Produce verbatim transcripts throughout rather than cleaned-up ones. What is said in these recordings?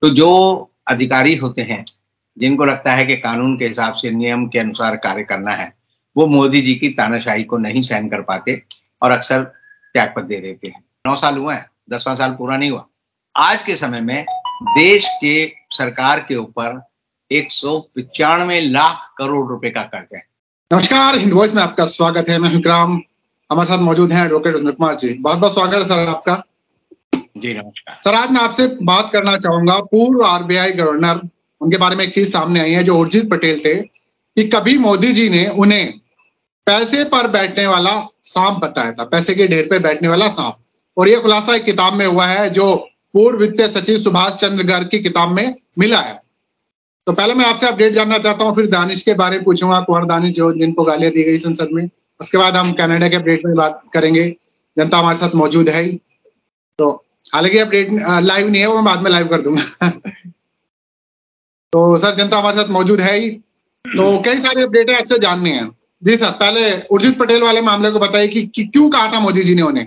तो जो अधिकारी होते हैं, जिनको लगता है कि कानून के हिसाब से नियम के अनुसार कार्य करना है, वो मोदी जी की तानाशाही को नहीं सहन कर पाते और अक्सर त्यागपत्र दे देते हैं। नौ साल हुए हैं, दसवां साल पूरा नहीं हुआ। आज के समय में देश के सरकार के ऊपर एक सौ पचानवे लाख करोड़ रुपए का कर्ज है। नमस्कार, हिंद वॉइस में आपका स्वागत है। मैं विक्रम, हमारे साथ मौजूद हैं एडवोकेट रविंद्र कुमार जी। बहुत बहुत स्वागत है सर आपका। जी नमस्कार सर, आज मैं आपसे बात करना चाहूंगा पूर्व आरबीआई गवर्नर, उनके बारे में एक चीज सामने आई है जो उर्जित पटेल थे कि कभी मोदी जी ने उन्हें पैसे पर बैठने वाला सांप बताया था, पैसे के ढेर पे बैठने वाला सांप। और ये खुलासा एक किताब में हुआ है जो पूर्व वित्त सचिव सुभाष चंद्र गर्ग की किताब में मिला है। तो पहले मैं आपसे अपडेट जानना चाहता हूँ, फिर दानिश के बारे में पूछूंगा, कुंवर दानिश जो जिनको गालियां दी गई संसद में। उसके बाद हम कनाडा के अपडेट में बात करेंगे। जनता हमारे साथ मौजूद है, तो हालांकि अपडेट लाइव नहीं है, वो मैं बाद में लाइव कर दूंगा। तो सर, जनता हमारे साथ मौजूद है ही, तो कई सारे अपडेट है आपसे जानने हैं। जी सर, पहले उर्जित पटेल वाले मामले को बताइए कि, कि क्यों कहा था मोदी जी ने उन्हें।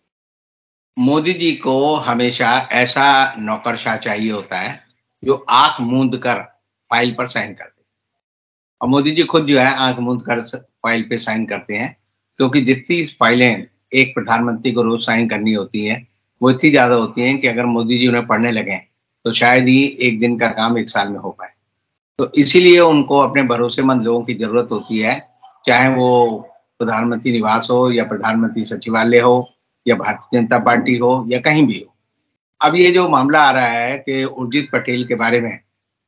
मोदी जी को हमेशा ऐसा नौकरशाह चाहिए होता है जो आंख मूंद कर फाइल पर साइन करते हैं। और मोदी जी खुद जो है आंख मूंद कर फाइल पे साइन करते हैं, क्योंकि जितनी फाइलें एक प्रधानमंत्री को रोज साइन करनी होती हैं वो इतनी ज्यादा होती हैं कि अगर मोदी जी उन्हें पढ़ने लगे तो शायद ही एक दिन का काम एक साल में हो पाए। तो इसीलिए उनको अपने भरोसेमंद लोगों की जरूरत होती है, चाहे वो प्रधानमंत्री निवास हो या प्रधानमंत्री सचिवालय हो या भारतीय जनता पार्टी हो या कहीं भी हो। अब ये जो मामला आ रहा है कि उर्जित पटेल के बारे में,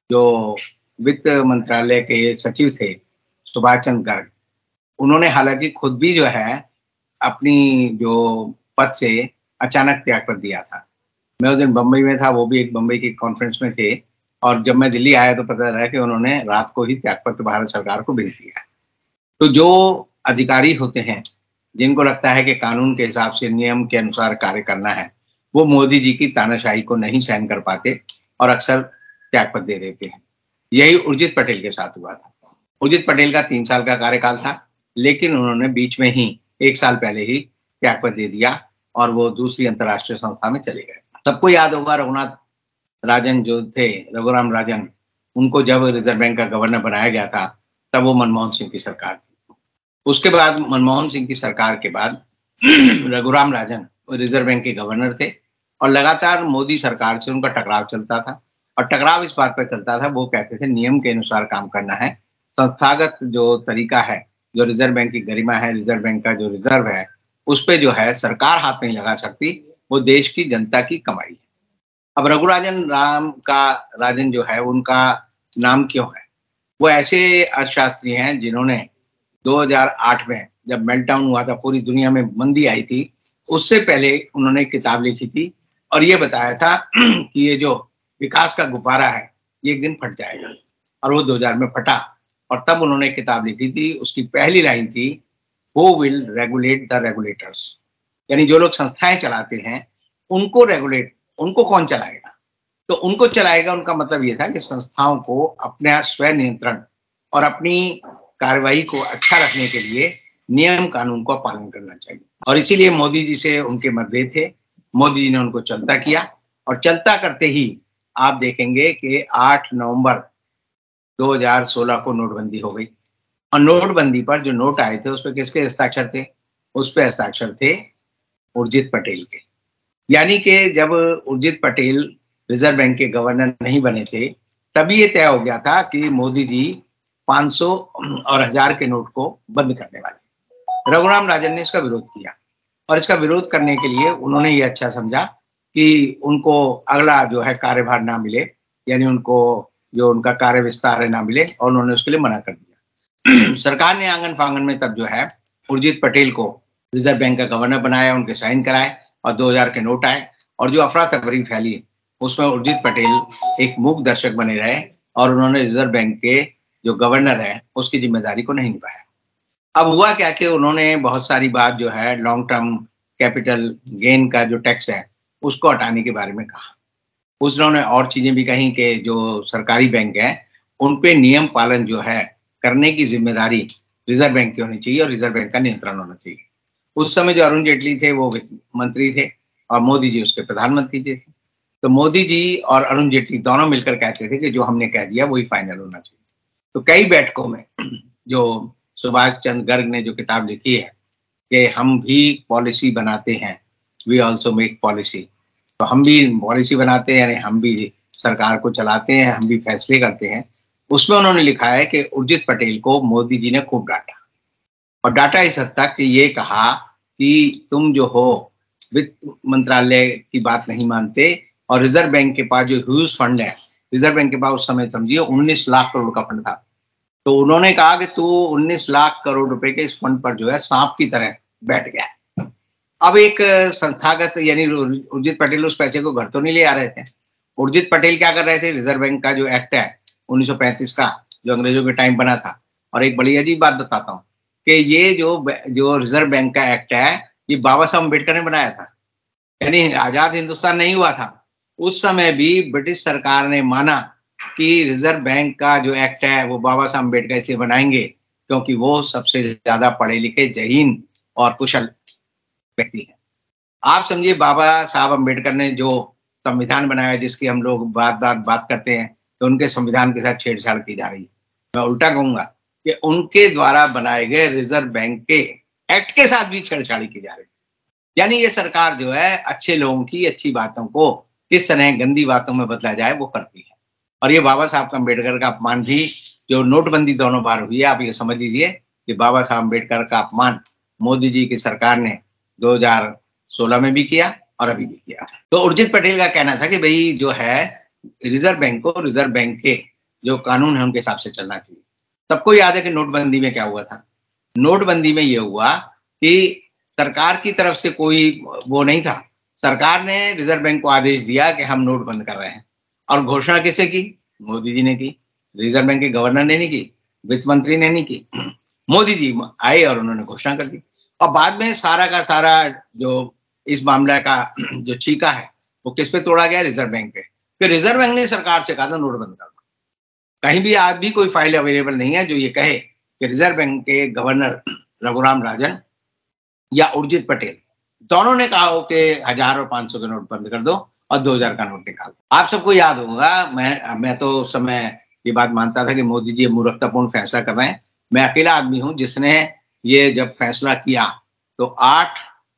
जो वित्त मंत्रालय के सचिव थे सुभाष चंद्र गर्ग, उन्होंने हालांकि खुद भी जो है अपनी जो पद से अचानक त्यागपत्र दिया था। मैं उस दिन बम्बई में था, वो भी एक बम्बई की कॉन्फ्रेंस में थे, और जब मैं दिल्ली आया तो पता चला कि उन्होंने रात को ही त्यागपत्र भारत सरकार को भेज दिया। तो जो अधिकारी होते हैं, जिनको लगता है कि कानून के हिसाब से नियम के अनुसार कार्य करना है, वो मोदी जी की तानाशाही को नहीं सहन कर पाते और अक्सर त्यागपत्र दे देते हैं। यही उर्जित पटेल के साथ हुआ था। उर्जित पटेल का तीन साल का कार्यकाल था, लेकिन उन्होंने बीच में ही एक साल पहले ही त्यागपत्र दे दिया और वो दूसरी अंतर्राष्ट्रीय संस्था में चले गए। सबको याद होगा रघुनाथ राजन जो थे, रघुराम राजन, उनको जब रिजर्व बैंक का गवर्नर बनाया गया था तब वो मनमोहन सिंह की सरकार थी। उसके बाद मनमोहन सिंह की सरकार के बाद रघुराम राजन रिजर्व बैंक के गवर्नर थे और लगातार मोदी सरकार से उनका टकराव चलता था। और टकराव इस बात पर चलता था, वो कहते थे नियम के अनुसार काम करना है, संस्थागत जो तरीका है, जो रिजर्व बैंक की गरिमा है, रिजर्व बैंक का जो रिजर्व है, उस पर जो है सरकार हाथ नहीं लगा सकती, वो देश की जनता की कमाई है। अब रघुराजन राम का राजन जो है, उनका नाम क्यों है? वो ऐसे अर्थशास्त्री हैं जिन्होंने दो हज़ार आठ में जब मेल्टडाउन हुआ था, पूरी दुनिया में मंदी आई थी, उससे पहले उन्होंने किताब लिखी थी और ये बताया था कि ये जो विकास का गुब्बारा है ये एक दिन फट जाएगा, और वो दो हज़ार में फटा। और तब उन्होंने किताब लिखी थी, उसकी पहली लाइन थी, who will regulate the regulators, यानी जो लोग संस्थाएं चलाते हैं उनको रेगुलेट, उनको कौन चलाएगा? तो उनको चलाएगा, उनका मतलब ये था कि संस्थाओं को अपना स्व नियंत्रण और अपनी कार्रवाई को अच्छा रखने के लिए नियम कानून का पालन करना चाहिए। और इसीलिए मोदी जी से उनके मतभेद थे। मोदी जी ने उनको चलता किया, और चलता करते ही आप देखेंगे कि आठ नवंबर दो हज़ार सोलह को नोटबंदी हो गई। और नोटबंदी पर जो नोट आए थे उस पर किसके हस्ताक्षर थे? उस पर हस्ताक्षर थे उर्जित पटेल के। यानी कि जब उर्जित पटेल रिजर्व बैंक के गवर्नर नहीं बने थे, तभी ये तय हो गया था कि मोदी जी पाँच सौ और हजार के नोट को बंद करने वाले। रघुराम राजन ने इसका विरोध किया, और इसका विरोध करने के लिए उन्होंने ये अच्छा समझा कि उनको अगला जो है कार्यभार ना मिले, यानी उनको जो उनका कार्य विस्तार है ना मिले, और उन्होंने उसके लिए मना कर दिया। सरकार ने आंगन फांगन में तब जो है उर्जित पटेल को रिजर्व बैंक का गवर्नर बनाया, उनके साइन कराए और दो हज़ार के नोट आए, और जो अफरा तफरी फैली उसमें उर्जित पटेल एक मूक दर्शक बने रहे, और उन्होंने रिजर्व बैंक के जो गवर्नर है उसकी जिम्मेदारी को नहीं निभाया। अब हुआ क्या कि उन्होंने बहुत सारी बात जो है लॉन्ग टर्म कैपिटल गेन का जो टैक्स है उसको हटाने के बारे में कहा। उन्होंने और चीजें भी कही कि जो सरकारी बैंक है उन पे नियम पालन जो है करने की जिम्मेदारी रिजर्व बैंक की होनी चाहिए और रिजर्व बैंक का नियंत्रण होना चाहिए। उस समय जो अरुण जेटली थे वो वित्त मंत्री थे और मोदी जी उसके प्रधानमंत्री थे। तो मोदी जी और अरुण जेटली दोनों मिलकर कहते थे कि जो हमने कह दिया वही फाइनल होना चाहिए। तो कई बैठकों में जो सुभाष चंद्र गर्ग ने जो किताब लिखी है कि हम भी पॉलिसी बनाते हैं, वी ऑल्सो मेक पॉलिसी, तो हम भी पॉलिसी बनाते हैं यानी हम भी सरकार को चलाते हैं, हम भी फैसले करते हैं। उसमें उन्होंने लिखा है कि उर्जित पटेल को मोदी जी ने खूब डांटा, और डांटा इस हद तक कि ये कहा कि तुम जो हो वित्त मंत्रालय की बात नहीं मानते, और रिजर्व बैंक के पास जो ह्यूज फंड है, रिजर्व बैंक के पास उस समय समझिए उन्नीस लाख करोड़ का फंड था, तो उन्होंने कहा कि तू उन्नीस लाख करोड़ रुपए के इस फंड पर जो है सांप की तरह बैठ गया है। अब एक संस्थागत यानी उर्जित पटेल उस पैसे को घर तो नहीं ले आ रहे थे। उर्जित पटेल क्या कर रहे थे, रिजर्व बैंक का जो एक्ट है उन्नीस सौ पैंतीस का, जो अंग्रेजों के टाइम बना था, और एक बड़ी अजीब बात बताता हूँ कि ये जो जो रिजर्व बैंक का एक्ट है ये बाबा साहब अम्बेडकर ने बनाया था, यानी आजाद हिंदुस्तान नहीं हुआ था। उस समय भी ब्रिटिश सरकार ने माना कि रिजर्व बैंक का जो एक्ट है वो बाबा साहब अम्बेडकर इसलिए बनाएंगे क्योंकि वो सबसे ज्यादा पढ़े लिखे, जहीन और कुशल व्यक्ति हैं। आप समझिए बाबा साहब अम्बेडकर ने जो संविधान बनाया, जिसकी हम लोग बात बात बात करते हैं, तो उनके संविधान के साथ छेड़छाड़ की जा रही है। मैं उल्टा कहूंगा कि उनके द्वारा बनाए गए रिजर्व बैंक के एक्ट के साथ भी छेड़छाड़ी की जा रही है। यानी ये सरकार जो है अच्छे लोगों की अच्छी बातों को किस तरह गंदी बातों में बदला जाए वो करती है। और ये बाबा साहब का अम्बेडकर का अपमान भी, जो नोटबंदी दोनों बार हुई है, आप ये समझ लीजिए कि बाबा साहब अम्बेडकर का अपमान मोदी जी की सरकार ने दो हज़ार सोलह में भी किया और अभी भी किया। तो उर्जित पटेल का कहना था कि भाई जो है रिजर्व बैंक को रिजर्व बैंक के जो कानून है उनके हिसाब से चलना चाहिए। सबको याद है कि नोटबंदी में क्या हुआ था। नोटबंदी में ये हुआ कि सरकार की तरफ से कोई वो नहीं था, सरकार ने रिजर्व बैंक को आदेश दिया कि हम नोट बंद कर रहे हैं, और घोषणा किसने की? मोदी जी ने की। रिजर्व बैंक के गवर्नर ने नहीं की, वित्त मंत्री ने नहीं की, मोदी जी आए और उन्होंने घोषणा कर दी। और बाद में सारा का सारा जो इस मामले का जो छीका है वो किस पे तोड़ा गया? रिजर्व बैंक पे। फिर रिजर्व बैंक ने सरकार से कहा था नोट बंद कर दो। कहीं भी आज भी कोई फाइल अवेलेबल नहीं है जो ये कहे कि रिजर्व बैंक के गवर्नर रघुराम राजन या उर्जित पटेल दोनों ने कहा हो कि हजार और पांच सौ के नोट बंद कर दो और दो हजार का नोट निकाल दो। आप सबको याद होगा, मैं मैं तो उस समय ये बात मानता था कि मोदी जी मूर्खतापूर्ण फैसला कर रहे हैं। मैं अकेला आदमी हूं जिसने ये जब फैसला किया तो आठ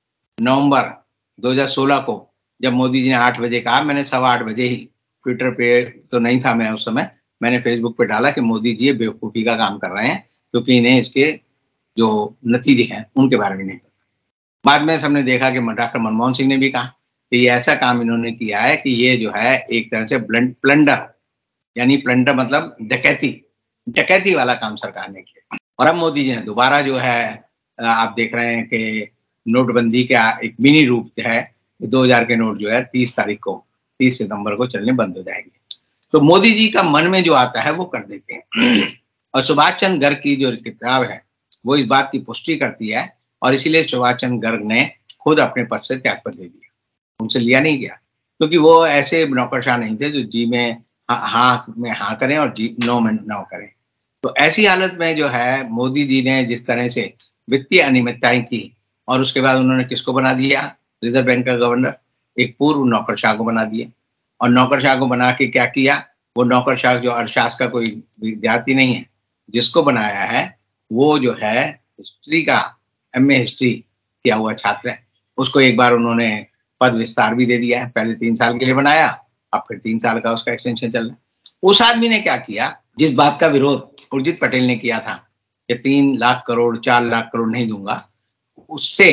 नवंबर दो हज़ार सोलह को जब मोदी जी ने आठ बजे कहा, मैंने सवा आठ बजे ही, ट्विटर पे तो नहीं था मैं उस समय, मैंने फेसबुक पे डाला कि मोदी जी ये बेवकूफ़ी का काम कर रहे हैं क्योंकि इन्हें इसके जो नतीजे हैं उनके बारे में नहीं पता। बाद में सबने देखा कि डॉक्टर मनमोहन सिंह ने भी कहा कि ये ऐसा काम इन्होंने किया है कि ये जो है एक तरह से प्लंडर, यानी प्लंडर मतलब डकैती, डकैती वाला काम सरकार ने किया। और अब मोदी जी ने दोबारा जो है आप देख रहे हैं कि नोटबंदी का एक मिनी रूप जो है दो हज़ार के नोट जो है तीस तारीख को तीस सितंबर को चलने बंद हो जाएंगे। तो मोदी जी का मन में जो आता है वो कर देते हैं। और सुभाष चंद्र गर्ग की जो किताब है वो इस बात की पुष्टि करती है, और इसीलिए सुभाष चंद्र गर्ग ने खुद अपने पद से त्यागपत्र दे दिया, उनसे लिया नहीं गया, क्योंकि वो ऐसे नौकरशाह नहीं थे जो जी में हाँ में हाँ करें और जी नो में नो करें। तो ऐसी हालत में जो है मोदी जी ने जिस तरह से वित्तीय अनियमितताएं की, और उसके बाद उन्होंने किसको बना दिया? रिजर्व बैंक का गवर्नर एक पूर्व नौकरशाह को बना दिया। और नौकरशाह को बना के क्या किया? वो नौकरशाह जो अर्थशास्त्र का कोई विद्यार्थी नहीं है, जिसको बनाया है वो जो है हिस्ट्री का एम ए हिस्ट्री किया हुआ छात्र है, उसको एक बार उन्होंने पद विस्तार भी दे दिया है। पहले तीन साल के लिए बनाया, अब फिर तीन साल का उसका एक्सटेंशन चल रहा है। उस आदमी ने क्या किया, जिस बात का विरोध उर्जित पटेल ने किया था कि तीन लाख करोड़ चार लाख करोड़ नहीं दूंगा, उससे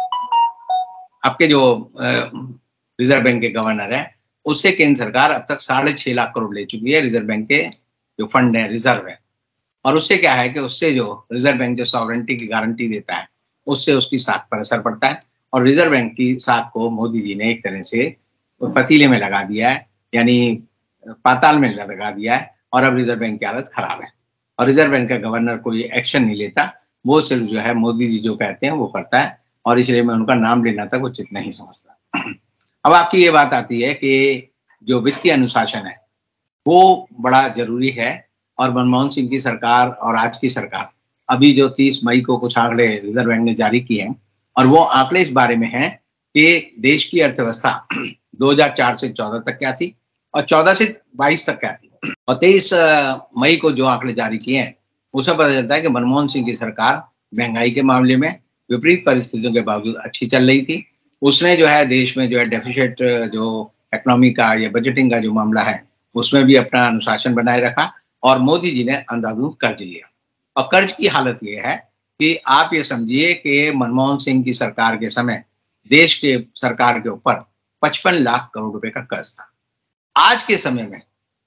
आपके जो रिजर्व बैंक के गवर्नर है उससे केंद्र सरकार अब तक साढ़े छह लाख करोड़ ले चुकी है। रिजर्व बैंक के जो फंड है, रिजर्व है, और उससे क्या है कि उससे जो रिजर्व बैंक जो सॉवरेंटी की गारंटी देता है उससे उसकी साख पर असर पड़ता है। और रिजर्व बैंक की साख को मोदी जी ने एक तरह से पतीले में लगा दिया है, यानी पाताल में लगा दिया है, और अब रिजर्व बैंक की हालत खराब है। और रिजर्व बैंक का गवर्नर कोई एक्शन नहीं लेता, वो सिर्फ जो है मोदी जी जो कहते हैं वो करता है, और इसलिए मैं उनका नाम लेना तक उचित नहीं समझता। अब आपकी ये बात आती है कि जो वित्तीय अनुशासन है वो बड़ा जरूरी है, और मनमोहन सिंह की सरकार और आज की सरकार अभी जो तीस मई को कुछ आंकड़े रिजर्व बैंक ने जारी किए हैं, और वो आंकड़े इस बारे में हैं कि देश की अर्थव्यवस्था दो हज़ार चार से चौदह तक क्या थी और चौदह से बाईस तक क्या थी। और तेईस मई को जो आंकड़े जारी किए हैं उसमें पता चलता है कि मनमोहन सिंह की सरकार महंगाई के मामले में विपरीत परिस्थितियों के बावजूद अच्छी चल रही थी। उसने जो है देश में जो है डेफिसिट जो इकोनॉमी का या बजटिंग का जो मामला है उसमें भी अपना अनुशासन बनाए रखा और मोदी जी ने अंधाधुंध कर्ज लिया। और कर्ज की हालत ये है कि आप ये समझिए कि मनमोहन सिंह की सरकार के समय देश के सरकार के ऊपर पचपन लाख करोड़ रुपए का कर्ज था। आज के समय में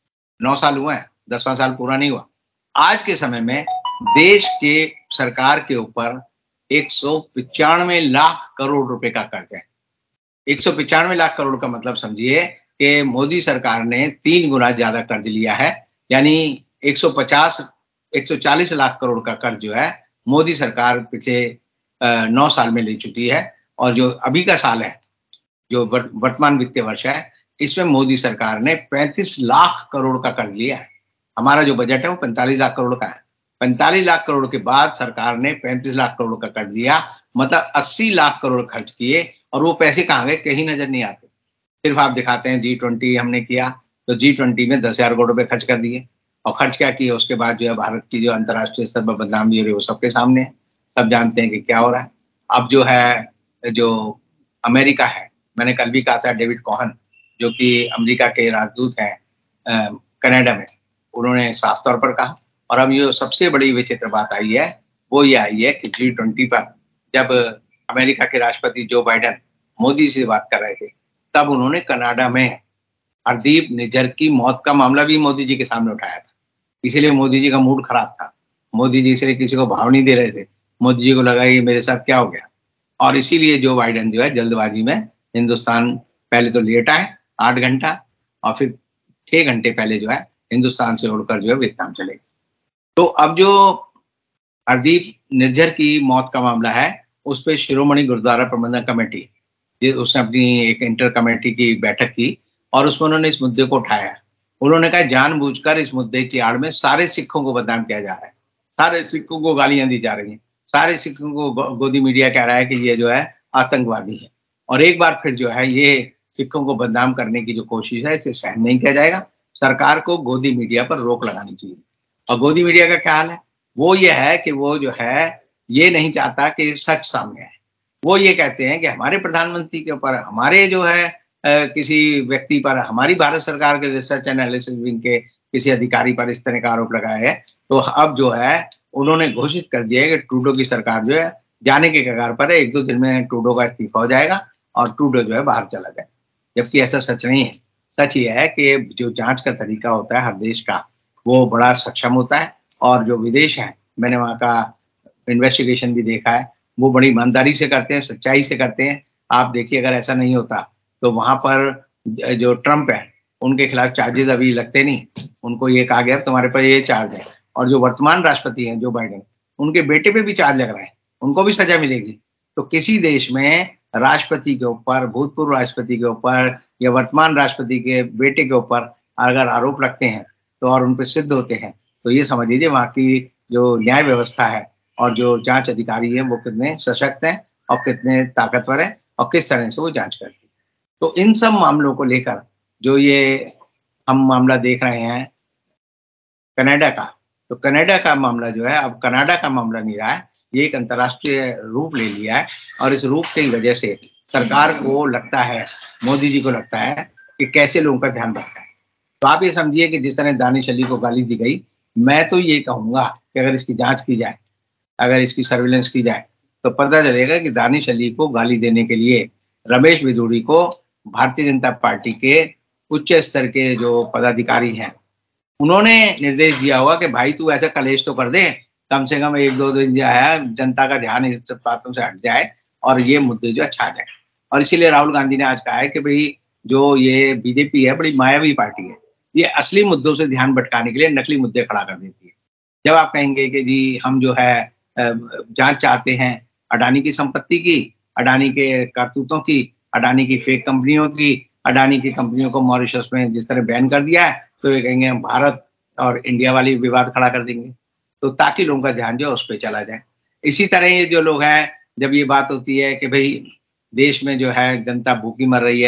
नौ साल हुए हैं, दसवां साल पूरा नहीं हुआ, आज के समय में देश के सरकार के ऊपर एक सौ पिचानवे लाख करोड़ रुपए का कर्ज है। एक सौ पिचानवे लाख करोड़ का मतलब समझिए कि मोदी सरकार ने तीन गुना ज्यादा कर्ज लिया है, यानी एक सौ पचास एक सौ चालीस लाख करोड़ का कर्ज जो है मोदी सरकार पिछले नौ साल में ले चुकी है। और जो अभी का साल है, जो वर्तमान वित्तीय वर्ष है, इसमें मोदी सरकार ने पैंतीस लाख करोड़ का कर्ज लिया है। हमारा जो बजट है वो पैंतालीस लाख करोड़ का है। पैंतालीस लाख करोड़ के बाद सरकार ने पैंतीस लाख करोड़ का कर्ज लिया, मतलब अस्सी लाख करोड़ खर्च किए और वो पैसे कहाँ गए कहीं नजर नहीं आते। सिर्फ आप दिखाते हैं जी ट्वेंटी हमने किया तो जी ट्वेंटी में दस हजार करोड़ रुपए खर्च कर दिए और खर्च क्या किए उसके बाद जो है भारत की जो अंतर्राष्ट्रीय स्तर पर बदनामी हो रही है वो सबके सामने है, सब जानते हैं कि क्या हो रहा है। अब जो है जो अमेरिका है, मैंने कल भी कहा था डेविड कोहन जो कि अमेरिका के राजदूत हैं कनाडा में, उन्होंने साफ तौर पर कहा। और अब ये सबसे बड़ी विचित्र बात आई है वो ये आई है कि जी ट्वेंटी पर जब अमेरिका के राष्ट्रपति जो बाइडेन मोदी से बात कर रहे थे तब उन्होंने कनाडा में हरदीप निज्जर की मौत का मामला भी मोदी जी के सामने उठाया था। इसीलिए मोदी जी का मूड खराब था, मोदी जी इसलिए किसी को भाव नहीं दे रहे थे, मोदी जी को लगा ये मेरे साथ क्या हो गया। और इसीलिए जो बाइडेन जो है जल्दबाजी में हिंदुस्तान पहले तो लेटा है आठ घंटा और फिर छह घंटे पहले जो है हिंदुस्तान से उड़कर जो है वियतनाम चले गए। तो अब जो हरदीप निज्जर की मौत का मामला है उस पर शिरोमणि गुरुद्वारा प्रबंधन कमेटी उसने अपनी एक इंटर कमेटी की बैठक की और उसमें उन्होंने इस मुद्दे को उठाया। उन्होंने कहा जानबूझकर इस मुद्दे की आड़ में सारे सिखों को बदनाम किया जा रहा है, सारे सिखों को गालियां दी जा रही हैं, सारे सिखों को गोदी मीडिया कह रहा है कि ये जो है आतंकवादी है। और एक बार फिर जो है ये सिखों को बदनाम करने की जो कोशिश है इसे सहन नहीं किया जाएगा। सरकार को गोदी मीडिया पर रोक लगानी चाहिए। और गोदी मीडिया का क्या हाल है, वो ये है कि वो जो है ये नहीं चाहता कि सच सामने आए। वो ये कहते हैं कि हमारे प्रधानमंत्री के ऊपर, हमारे जो है आ, किसी व्यक्ति पर, हमारी भारत सरकार के रिसर्च एनालिसिस विंग के किसी अधिकारी पर इस तरह का आरोप लगाया है। तो अब जो है उन्होंने घोषित कर दिया है कि ट्रूडो की सरकार जो है जाने के कगार पर है, एक दो दिन में ट्रूडो का इस्तीफा हो जाएगा और ट्रूडो जो है बाहर चला जाए। जबकि ऐसा सच नहीं है। सच ये है कि जो जांच का तरीका होता है हर देश का वो बड़ा सक्षम होता है और जो विदेश है, मैंने वहाँ का इन्वेस्टिगेशन भी देखा है, वो बड़ी ईमानदारी से करते हैं, सच्चाई से करते हैं। आप देखिए अगर ऐसा नहीं होता तो वहां पर जो ट्रम्प है उनके खिलाफ चार्जेस अभी लगते नहीं, उनको ये कहा गया तुम्हारे पर ये चार्ज है। और जो वर्तमान राष्ट्रपति हैं जो बाइडेन, उनके बेटे पे भी चार्ज लग रहा है, उनको भी सजा मिलेगी। तो किसी देश में राष्ट्रपति के ऊपर, भूतपूर्व राष्ट्रपति के ऊपर या वर्तमान राष्ट्रपति के बेटे के ऊपर अगर आरोप लगते हैं तो और उन पर सिद्ध होते हैं तो ये समझ लीजिए वहाँ की जो न्याय व्यवस्था है और जो जांच अधिकारी है वो कितने सशक्त हैं और कितने ताकतवर हैं और किस तरह से वो जांच करती है। तो इन सब मामलों को लेकर जो ये हम मामला देख रहे हैं कनाडा का, तो कनाडा का मामला जो है अब कनाडा का मामला नहीं रहा है, ये एक अंतर्राष्ट्रीय रूप ले लिया है। और इस रूप की वजह से सरकार को लगता है, मोदी जी को लगता है कि कैसे लोगों का ध्यान रखना है। तो आप ये समझिए कि जिस तरह दानिश अली को गाली दी गई, मैं तो ये कहूंगा कि अगर इसकी जांच की जाए, अगर इसकी सर्विलेंस की जाए तो पता चलेगा कि दानिश अली को गाली देने के लिए रमेश बिधूड़ी को भारतीय जनता पार्टी के उच्च स्तर के जो पदाधिकारी हैं उन्होंने निर्देश दिया होगा कि भाई तू ऐसा कलेश तो कर दे, कम से कम एक दो दिन जो है जनता का ध्यान इस बातों से हट जाए और ये मुद्दे जो अच्छा जाए। और इसीलिए राहुल गांधी ने आज कहा है कि भाई जो ये बीजेपी है बड़ी मायावी पार्टी है, ये असली मुद्दों से ध्यान भटकाने के लिए नकली मुद्दे खड़ा कर देती है। जब आप कहेंगे कि जी हम जो है जांच चाहते हैं अडानी की संपत्ति की, अडानी के करतूतों की, अडानी की फेक कंपनियों की, अडानी की कंपनियों को मॉरिशस में जिस तरह बैन कर दिया है, तो ये कहेंगे हम भारत और इंडिया वाली विवाद खड़ा कर देंगे, तो ताकि लोगों का ध्यान जो उस पर चला जाए। इसी तरह ये जो लोग हैं, जब ये बात होती है कि भाई देश में जो है जनता भूखी मर रही है,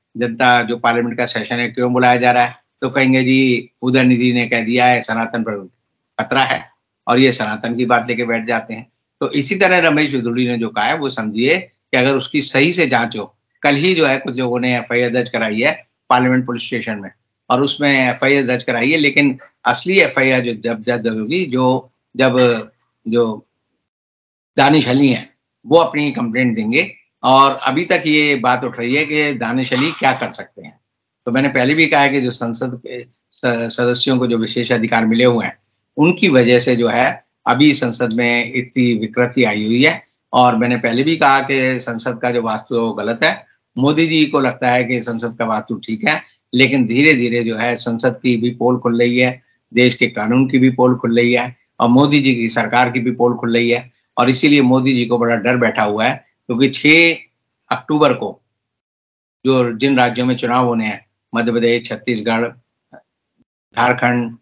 जनता जो पार्लियामेंट का सेशन है क्यों बुलाया जा रहा है, तो कहेंगे जी उदयनिधि ने कह दिया है सनातन पर खतरा है, और ये सनातन की बात लेके बैठ जाते हैं। तो इसी तरह रमेश बिधूड़ी ने जो कहा है वो समझिए कि अगर उसकी सही से जांच हो, कल ही जो है कुछ लोगों ने एफ आई आर दर्ज कराई है पार्लियामेंट पुलिस स्टेशन में, और उसमें एफ आई आर दर्ज कराई है, लेकिन असली एफ आई आर जो जब दर्ज होगी, जो जब जो दानिश अली हैं वो अपनी कंप्लेंट देंगे। और अभी तक ये बात उठ रही है कि दानिश अली क्या कर सकते हैं। तो मैंने पहले भी कहा है कि जो संसद के सदस्यों को जो विशेष अधिकार मिले हुए हैं, उनकी वजह से जो है अभी संसद में इतनी विकृति आई हुई है। और मैंने पहले भी कहा कि संसद का जो वास्तु है वो गलत है। मोदी जी को लगता है कि संसद का वास्तु ठीक है, लेकिन धीरे धीरे जो है संसद की भी पोल खुल रही है, देश के कानून की भी पोल खुल रही है, और मोदी जी की सरकार की भी पोल खुल रही है। और इसीलिए मोदी जी को बड़ा डर बैठा हुआ है, क्योंकि छह अक्टूबर को जो जिन राज्यों में चुनाव होने हैं, मध्य प्रदेश, छत्तीसगढ़, झारखंड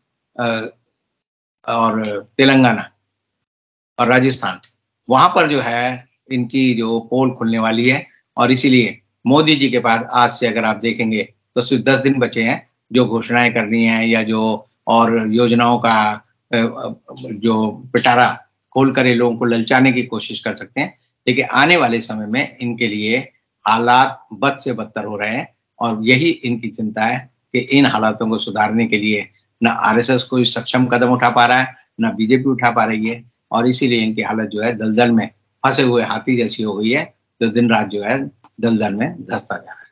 और तेलंगाना और राजस्थान, वहां पर जो है इनकी जो पोल खुलने वाली है। और इसीलिए मोदी जी के पास आज से अगर आप देखेंगे तो सिर्फ दस दिन बचे हैं जो घोषणाएं करनी है, या जो और योजनाओं का जो पिटारा खोल कर लोगों को ललचाने की कोशिश कर सकते हैं। लेकिन आने वाले समय में इनके लिए हालात बद से बदतर हो रहे हैं, और यही इनकी चिंता है कि इन हालातों को सुधारने के लिए न आर एस एस कोई सक्षम कदम उठा पा रहा है, न बी जे पी उठा पा रही है, और इसीलिए इनकी हालत जो है दलदल में फंसे हुए हाथी जैसी हो गई है, जो दिन रात जो है दलदल में धंसता जा रहा है।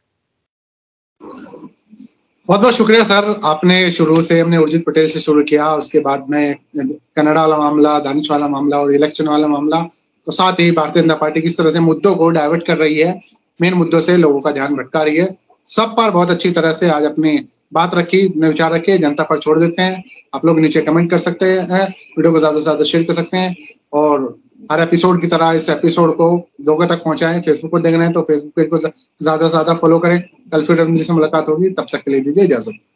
बहुत बहुत शुक्रिया सर, आपने शुरू से हमने उर्जित पटेल से शुरू किया, उसके बाद में कनाडा वाला मामला, दानिश वाला मामला और इलेक्शन वाला मामला, तो साथ ही भारतीय जनता पार्टी किस तरह से मुद्दों को डाइवर्ट कर रही है, मेन मुद्दों से लोगों का ध्यान भटका रही है, सब पर बहुत अच्छी तरह से आज अपनी बात रखी, अपने विचार रखे, जनता पर छोड़ देते हैं। आप लोग नीचे कमेंट कर सकते हैं, वीडियो को ज्यादा से ज्यादा शेयर कर सकते हैं, और हर एपिसोड की तरह इस एपिसोड को लोगों तक पहुंचाएं। फेसबुक पर देख रहे हैं तो फेसबुक पेज को ज्यादा से ज्यादा फॉलो करें। कल फिर से मुलाकात होगी, तब तक के लिए दीजिए इजाजत।